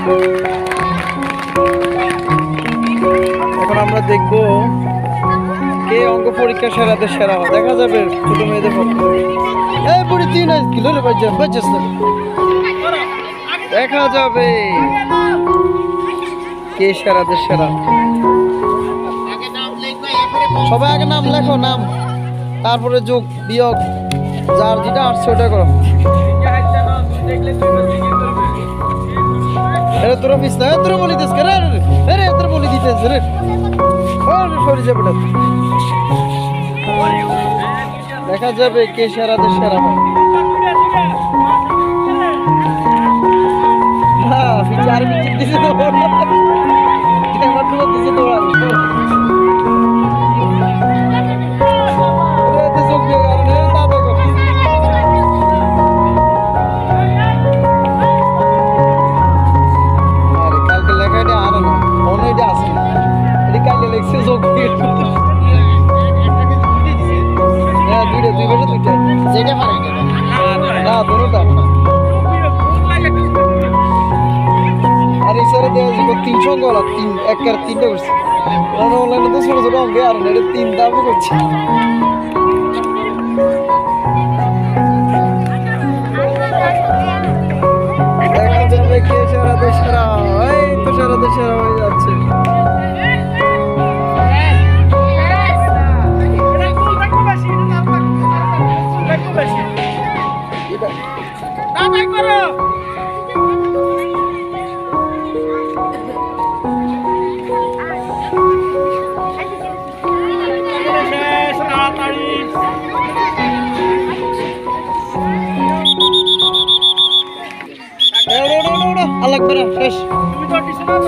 এখন আমরা দেখব কে অঙ্ক পরীক্ষা সেরাতে সেরা হয়। দেখা যাবে ছোট মেয়েদের পক্ষে। এই বুড়ি 3 কিলো রে বাচ্চা দেখা যাবে কে সেরাতে সেরা। সবাই আগে নাম লেখো, নাম তারপরে যোগ বিয়োগ যার যেটা আসছে ওটা করো। তোরা পিস না তোরা বলি দিস রে রে তোরা বলি দিতেছ রে সরি যাবে। দেখা যাবে কে সেরাতে সেরা হয়। হ্যাঁ চার মিনিট দিছে তো আমার তো দিছে তো আর এই সারে দেওয়া যাবে 300 গলা 3 করছে অনলাইনে তো ছোট ছোট অঙ্কে আর এটা 3 দাম করছে। দেখা যাবে কে সেরাতে সেরা। এই তো সেরাতে সেরা হয়ে যাচ্ছে। আল্লাহ করে শেষ।